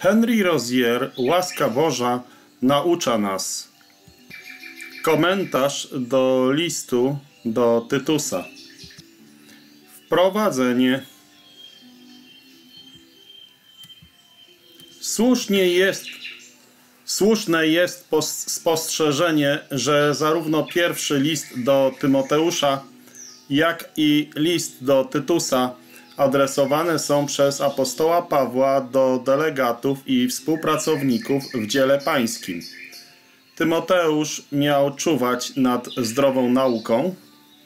Henry Rozier, łaska Boża, naucza nas. Komentarz do listu do Tytusa. Wprowadzenie. Słuszne jest spostrzeżenie, że zarówno pierwszy list do Tymoteusza, jak i list do Tytusa adresowane są przez apostoła Pawła do delegatów i współpracowników w dziele pańskim. Tymoteusz miał czuwać nad zdrową nauką,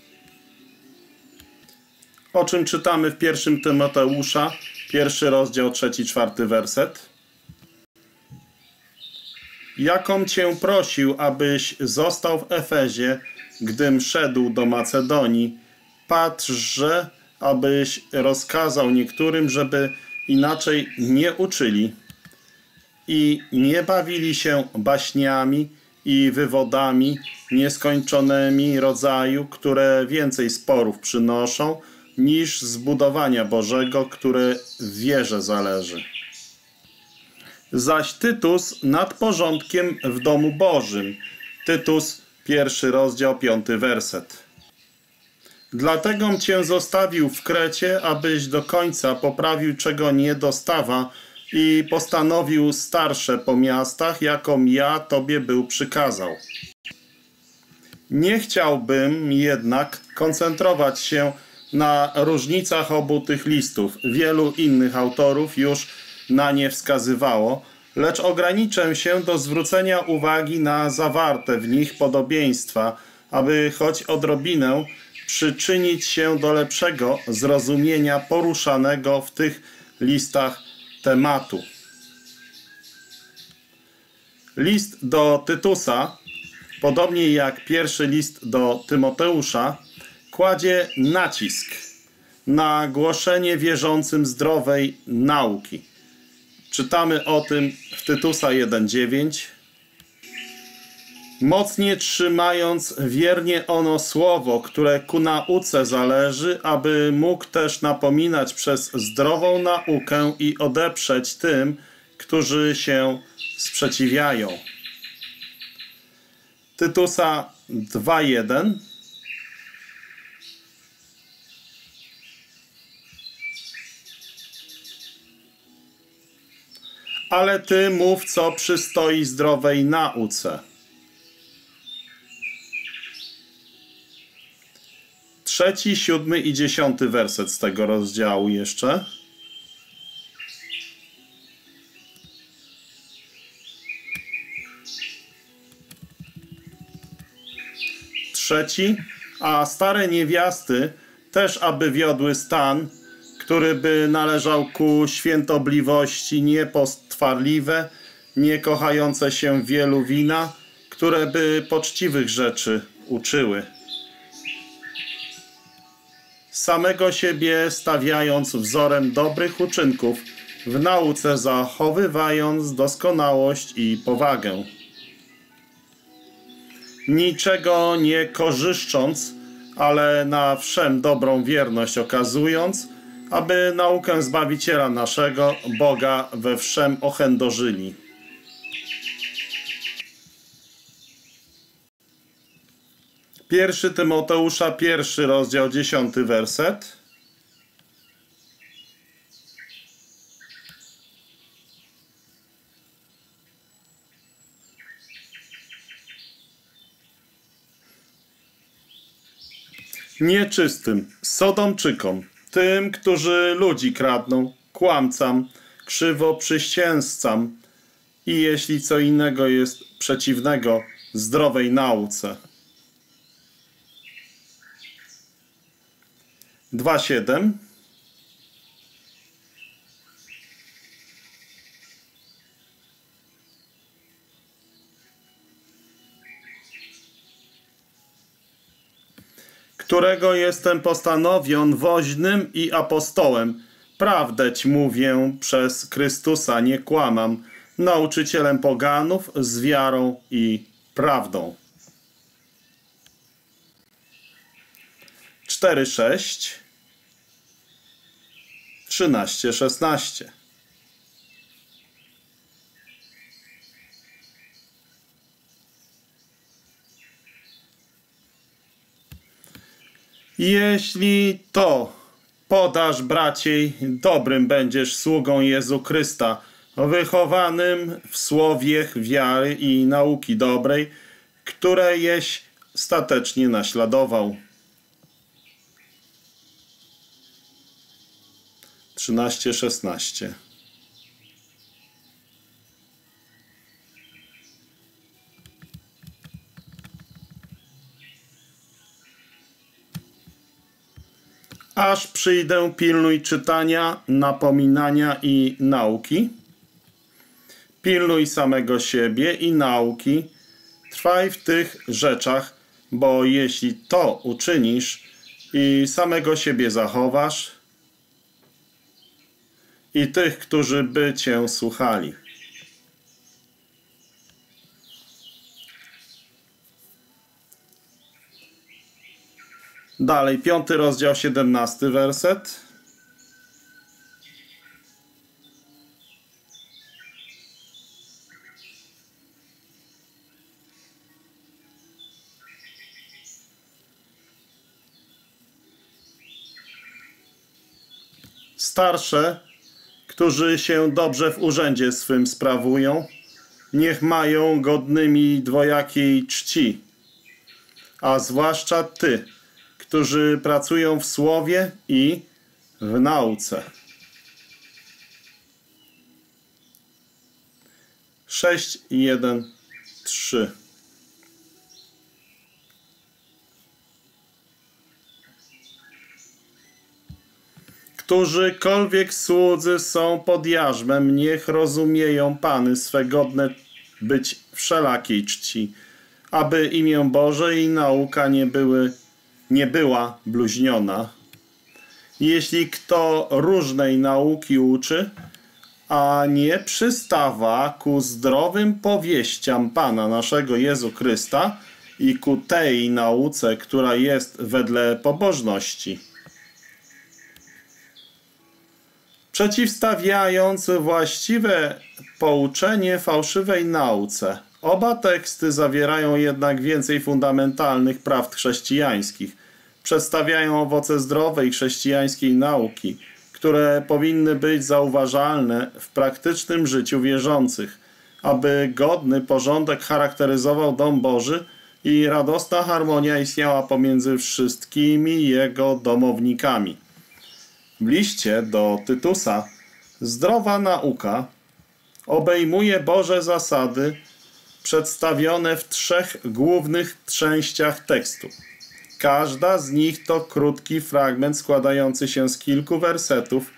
o czym czytamy w 1 Tymoteusza, 1 rozdział, 3-4 werset. Jakom cię prosił, abyś został w Efezie, gdym szedł do Macedonii, patrzże, abyś rozkazał niektórym, żeby inaczej nie uczyli i nie bawili się baśniami i wywodami nieskończonymi rodzaju, które więcej sporów przynoszą, niż zbudowania Bożego, które w wierze zależy. Zaś Tytus nad porządkiem w domu Bożym. Tytus, 1 rozdział, 5 werset. Dlategom cię zostawił w Krecie, abyś do końca poprawił, czego nie dostawa i postanowił starsze po miastach, jakom ja tobie był przykazał. Nie chciałbym jednak koncentrować się na różnicach obu tych listów. Wielu innych autorów już na nie wskazywało, lecz ograniczę się do zwrócenia uwagi na zawarte w nich podobieństwa, aby choć odrobinę przyczynić się do lepszego zrozumienia poruszanego w tych listach tematu. List do Tytusa, podobnie jak pierwszy list do Tymoteusza, kładzie nacisk na głoszenie wierzącym zdrowej nauki. Czytamy o tym w Tytusa 1:9. Mocnie trzymając wiernie ono słowo, które ku nauce zależy, aby mógł też napominać przez zdrową naukę i odeprzeć tym, którzy się sprzeciwiają. Tytusa 2:1. Ale ty mów, co przystoi zdrowej nauce. 3., 7. i 10 werset z tego rozdziału jeszcze. 3. A stare niewiasty też aby wiodły stan, który by należał ku świętobliwości, niepostwarliwe, nie kochające się wielu wina, które by poczciwych rzeczy uczyły. Samego siebie stawiając wzorem dobrych uczynków, w nauce zachowywając doskonałość i powagę. Niczego nie korzyszcząc, ale na wszem dobrą wierność okazując, aby naukę Zbawiciela naszego, Boga, we wszem ochędożyli. Pierwszy Tymoteusza, 1 rozdział, 10 werset. Nieczystym, Sodomczykom, tym, którzy ludzi kradną, kłamcam, krzywoprzysięzcam i jeśli co innego jest przeciwnego zdrowej nauce. 2:7. Którego jestem postanowion woźnym i apostołem. Prawdę ci mówię przez Chrystusa, nie kłamam, nauczycielem poganów z wiarą i prawdą. 4:6, 13:16. Jeśli to podasz, braciej, dobrym będziesz sługą Jezu Chrysta, wychowanym w słowie wiary i nauki dobrej, którejeś statecznie naśladował. 13:16. Aż przyjdę, pilnuj czytania, napominania i nauki. Pilnuj samego siebie i nauki. Trwaj w tych rzeczach, bo jeśli to uczynisz i samego siebie zachowasz i tych, którzy by cię słuchali. Dalej, 5 rozdział, 17 werset. Starsze, którzy się dobrze w urzędzie swym sprawują, niech mają godnymi dwojakiej czci, a zwłaszcza ty, którzy pracują w słowie i w nauce. 6:1-3. Którzykolwiek słudzy są pod jarzmem, niech rozumieją Pany swe godne być wszelakiej czci, aby imię Boże i nauka nie była bluźniona. Jeśli kto różnej nauki uczy, a nie przystawa ku zdrowym powieściom Pana naszego Jezu Chrysta i ku tej nauce, która jest wedle pobożności, przeciwstawiając właściwe pouczenie fałszywej nauce. Oba teksty zawierają jednak więcej fundamentalnych prawd chrześcijańskich. Przedstawiają owoce zdrowej chrześcijańskiej nauki, które powinny być zauważalne w praktycznym życiu wierzących, aby godny porządek charakteryzował dom Boży i radosna harmonia istniała pomiędzy wszystkimi jego domownikami. W liście do Tytusa zdrowa nauka obejmuje Boże zasady przedstawione w 3 głównych częściach tekstu. Każda z nich to krótki fragment składający się z kilku wersetów,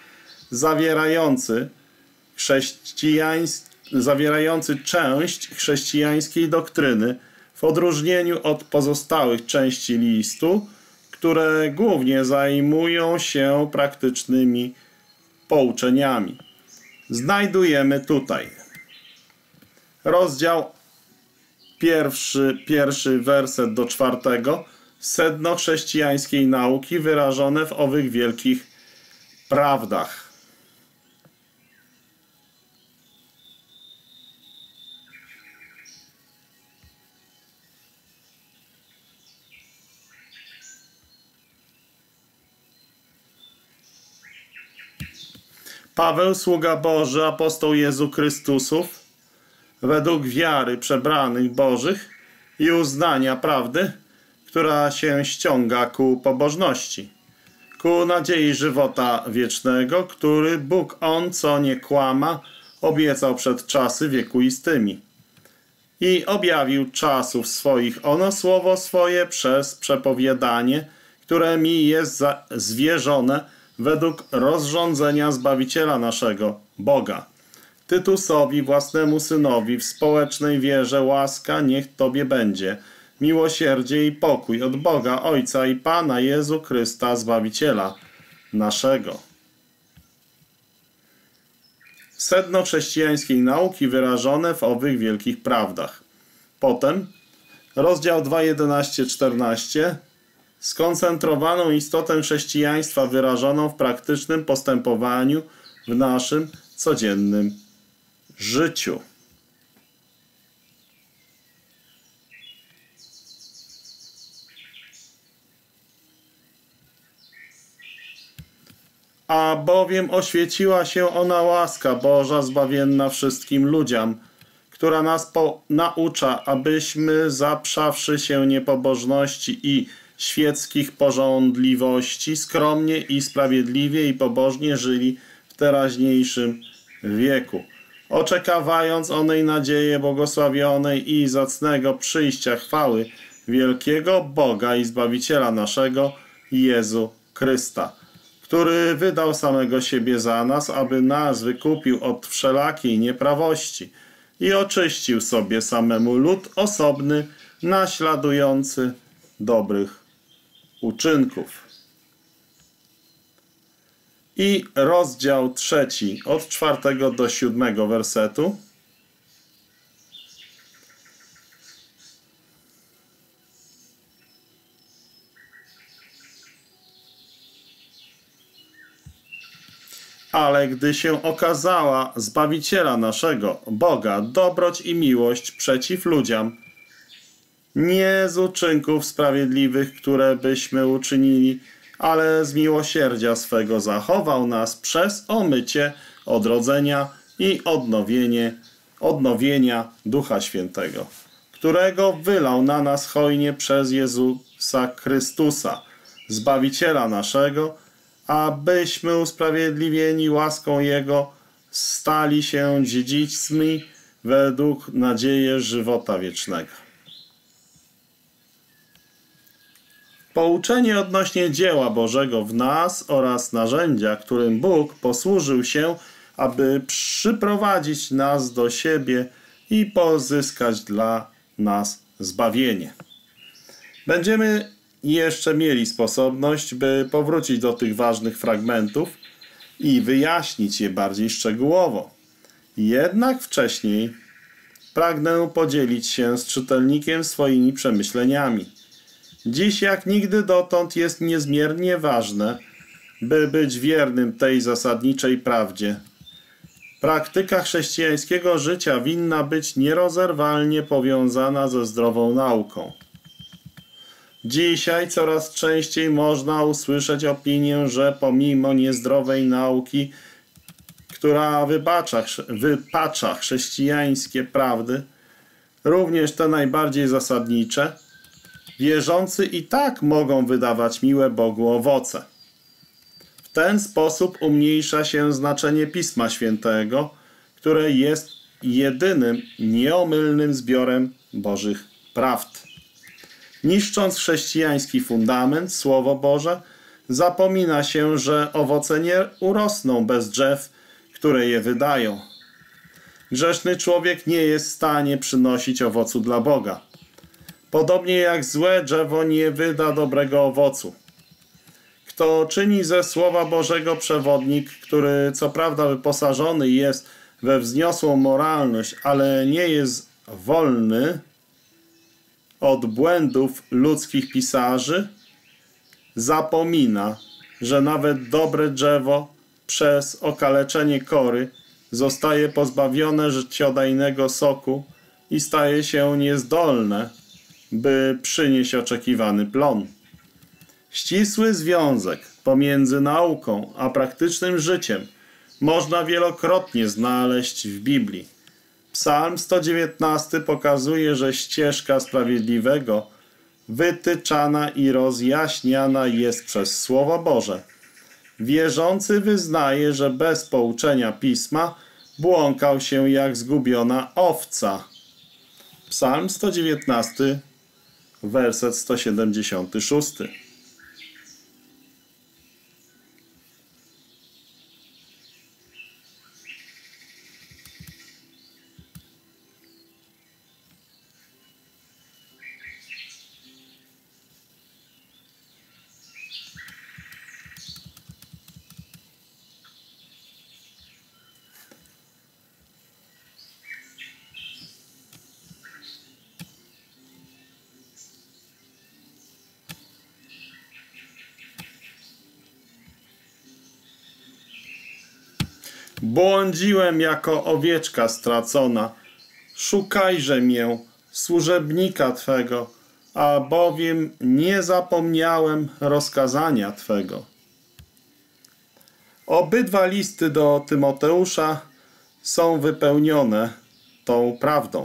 zawierający część chrześcijańskiej doktryny, w odróżnieniu od pozostałych części listu, które głównie zajmują się praktycznymi pouczeniami. Znajdujemy tutaj rozdział 1, werset do 4, sedno chrześcijańskiej nauki wyrażone w owych wielkich prawdach. Paweł, sługa Boży, apostoł Jezu Chrystusów, według wiary przebranych Bożych i uznania prawdy, która się ściąga ku pobożności, ku nadziei żywota wiecznego, który Bóg On, co nie kłama, obiecał przed czasy wiekuistymi i objawił czasów swoich ono słowo swoje przez przepowiadanie, które mi jest zwierzone według rozrządzenia Zbawiciela naszego, Boga. Tytusowi, własnemu synowi, w społecznej wierze łaska niech Tobie będzie, miłosierdzie i pokój od Boga Ojca i Pana Jezu Chrysta, Zbawiciela naszego. Sedno chrześcijańskiej nauki wyrażone w owych wielkich prawdach. Potem rozdział 2:11-14 skoncentrowaną istotę chrześcijaństwa wyrażoną w praktycznym postępowaniu w naszym codziennym życiu. a bowiem oświeciła się ona łaska Boża zbawienna wszystkim ludziom, która nas naucza, abyśmy zaprzawszy się niepobożności i świeckich pożądliwości, skromnie i sprawiedliwie i pobożnie żyli w teraźniejszym wieku, oczekawając onej nadziei błogosławionej i zacnego przyjścia chwały wielkiego Boga i Zbawiciela naszego, Jezu Chrysta, który wydał samego siebie za nas, aby nas wykupił od wszelakiej nieprawości i oczyścił sobie samemu lud osobny, naśladujący dobrych uczynków. I rozdział 3 od 4 do 7 wersetu. Ale gdy się okazała Zbawiciela naszego, Boga, dobroć i miłość przeciw ludziom, nie z uczynków sprawiedliwych, które byśmy uczynili, ale z miłosierdzia swego zachował nas przez omycie odrodzenia i odnowienia Ducha Świętego, którego wylał na nas hojnie przez Jezusa Chrystusa, Zbawiciela naszego, abyśmy usprawiedliwieni łaską Jego stali się dziedzicami według nadziei żywota wiecznego. Pouczenie odnośnie dzieła Bożego w nas oraz narzędzia, którym Bóg posłużył się, aby przyprowadzić nas do siebie i pozyskać dla nas zbawienie. Będziemy jeszcze mieli sposobność, by powrócić do tych ważnych fragmentów i wyjaśnić je bardziej szczegółowo. Jednak wcześniej pragnę podzielić się z czytelnikiem swoimi przemyśleniami. Dziś jak nigdy dotąd jest niezmiernie ważne, by być wiernym tej zasadniczej prawdzie. Praktyka chrześcijańskiego życia winna być nierozerwalnie powiązana ze zdrową nauką. Dzisiaj coraz częściej można usłyszeć opinię, że pomimo niezdrowej nauki, która wypacza chrześcijańskie prawdy, również te najbardziej zasadnicze, wierzący i tak mogą wydawać miłe Bogu owoce. W ten sposób umniejsza się znaczenie Pisma Świętego, które jest jedynym, nieomylnym zbiorem Bożych prawd. Niszcząc chrześcijański fundament, Słowo Boże, zapomina się, że owoce nie urosną bez drzew, które je wydają. Grzeszny człowiek nie jest w stanie przynosić owocu dla Boga. Podobnie jak złe drzewo nie wyda dobrego owocu. Kto czyni ze Słowa Bożego przewodnik, który co prawda wyposażony jest we wzniosłą moralność, ale nie jest wolny od błędów ludzkich pisarzy, zapomina, że nawet dobre drzewo przez okaleczenie kory zostaje pozbawione życiodajnego soku i staje się niezdolne, by przynieść oczekiwany plon. Ścisły związek pomiędzy nauką a praktycznym życiem można wielokrotnie znaleźć w Biblii. Psalm 119 pokazuje, że ścieżka sprawiedliwego wytyczana i rozjaśniana jest przez Słowo Boże. Wierzący wyznaje, że bez pouczenia Pisma błąkał się jak zgubiona owca. Psalm 119, werset 176. Błądziłem jako owieczka stracona. Szukajże mię, służebnika Twego, albowiem nie zapomniałem rozkazania Twego. Obydwa listy do Tymoteusza są wypełnione tą prawdą.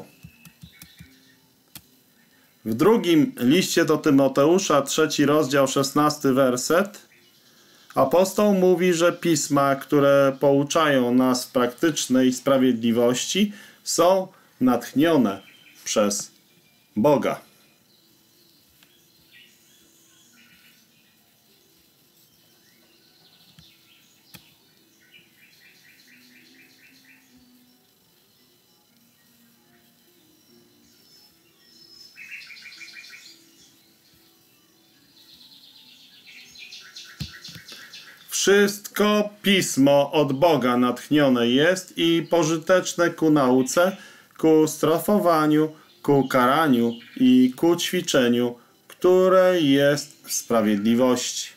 W drugim liście do Tymoteusza, 3 rozdział, 16 werset, apostoł mówi, że pisma, które pouczają nas w praktycznej sprawiedliwości, są natchnione przez Boga. Wszystko pismo od Boga natchnione jest i pożyteczne ku nauce, ku strofowaniu, ku karaniu i ku ćwiczeniu, które jest w sprawiedliwości.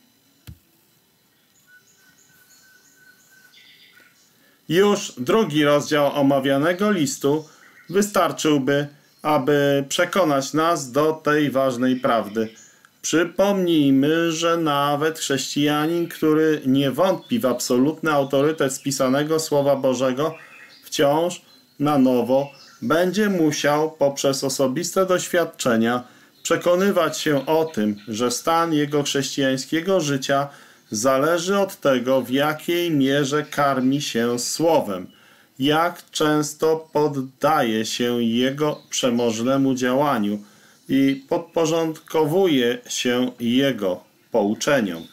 Już 2 rozdział omawianego listu wystarczyłby, aby przekonać nas do tej ważnej prawdy. Przypomnijmy, że nawet chrześcijanin, który nie wątpi w absolutny autorytet spisanego Słowa Bożego, wciąż na nowo będzie musiał poprzez osobiste doświadczenia przekonywać się o tym, że stan jego chrześcijańskiego życia zależy od tego, w jakiej mierze karmi się Słowem, jak często poddaje się jego przemożnemu działaniu i podporządkowuje się jego pouczeniom.